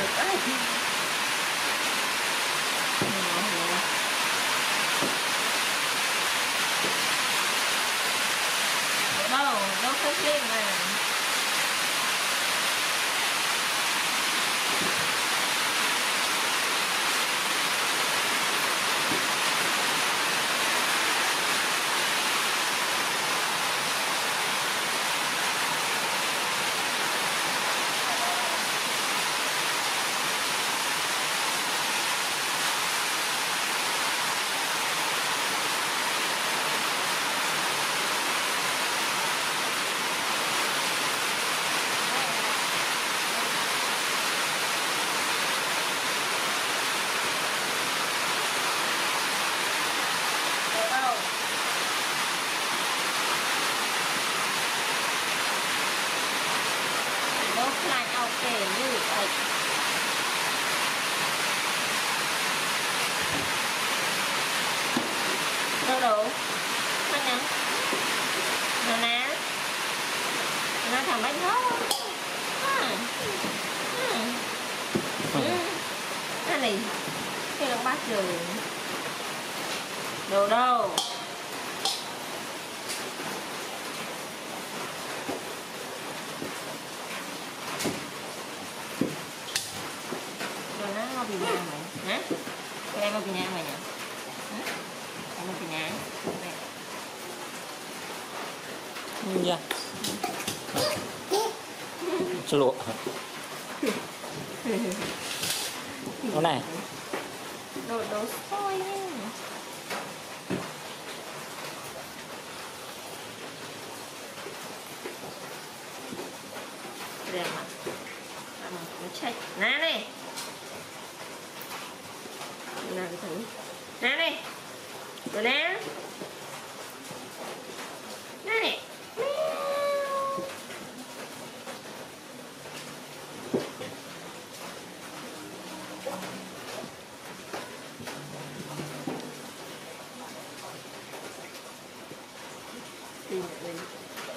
đấy. Đâu không biết mà. Dodo nó nhá nè nó thằng bánh đó cái này cái lông bát rồi đồ đâu rồi nó ngon vì nhà mày hả cái đây ngon vì nhà mày nhỉ một cái nhà này. Dạ. Xin lỗi. Nó này. Đồ sôi nha. Đẹp mà. Nó chạy. Nè này. Nào cái thử. Nè này. Rồi nè. Nè nè. Tìm lại đi.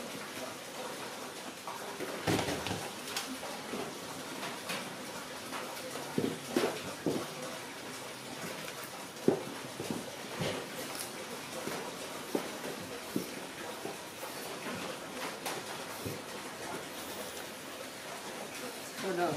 Dodo.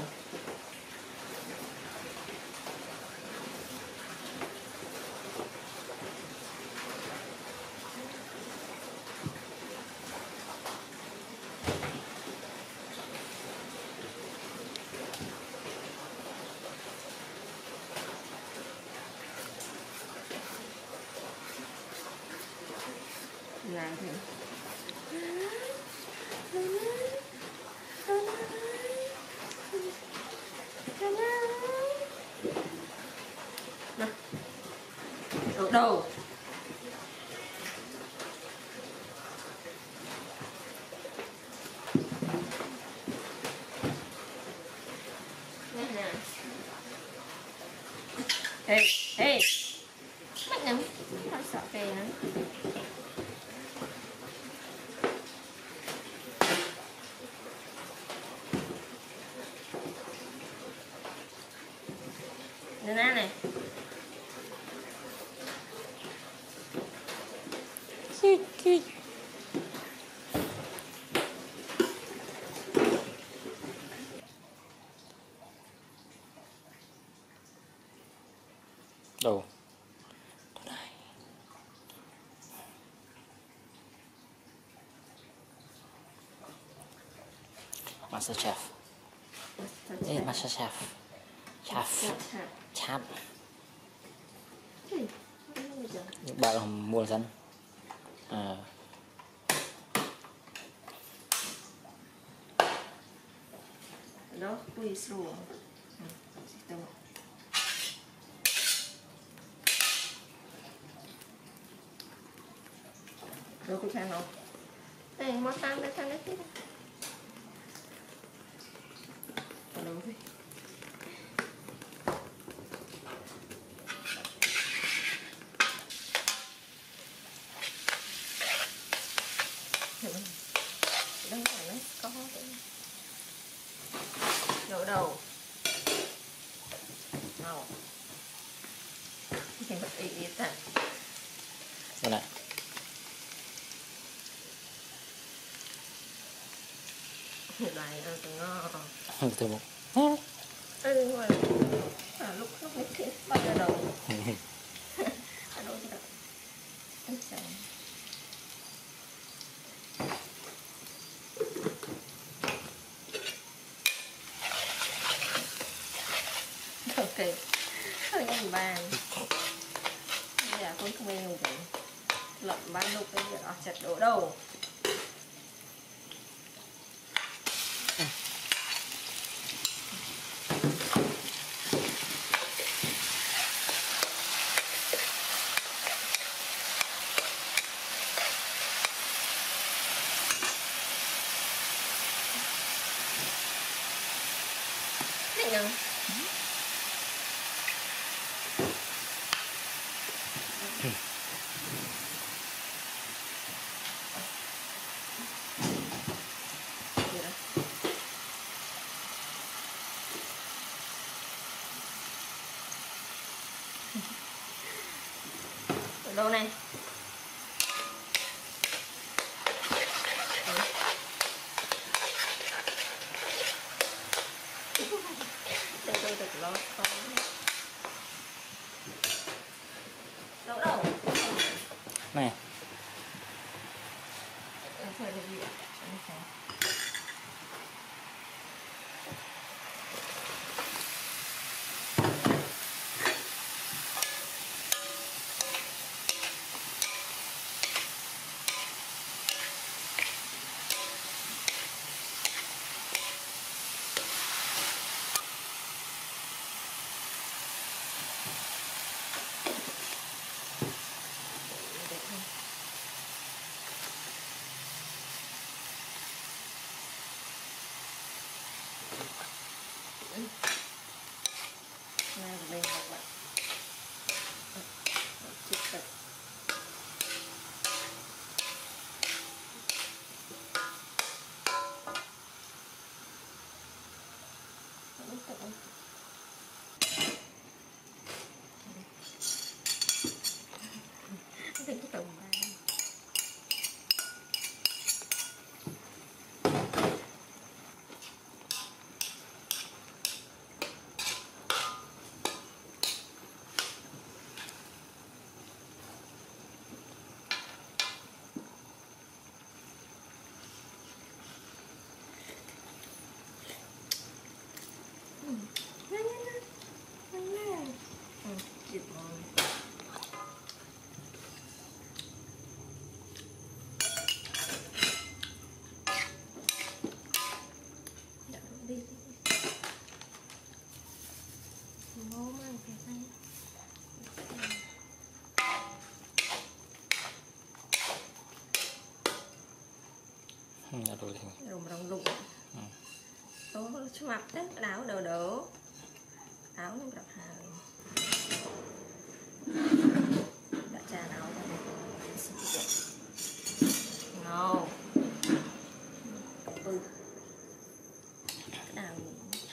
Làm thế. Ở đâu? Ê, ê. Mất nhầm. Không sợ kề nữa. Nè này. Đâu? Master Chef. Ê, Master Chef. Chef. Bạn mua sẵn. Đó, tùy sủa. Rồi cái channel. Đây, một thang đấy tiếp. Đâu đi. Đâu phải nó có đấy. Đổ đầu. ngầu thì bật ý ta đây này lại ăn từ ngon từ một nhưng mà lúc mấy cái bắt đầu ăn đâu được ok hơi ăn bàn bây giờ con không ăn gì lợn bán lúc bây giờ chặt đổ đầu này ở đâu này tôi được lo con đâu đâu này phải được gì này bên một bạn chụp thật cái tổng ba chụp rồi đi máu mang cái này rồi rồng lụng tôi mặc đấy áo đồ đổ áo nó đặt hàng đã trà áo ra ngon cái nào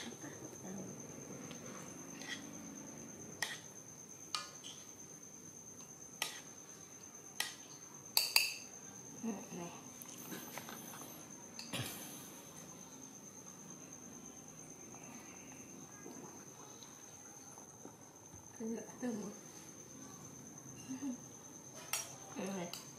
này từ một này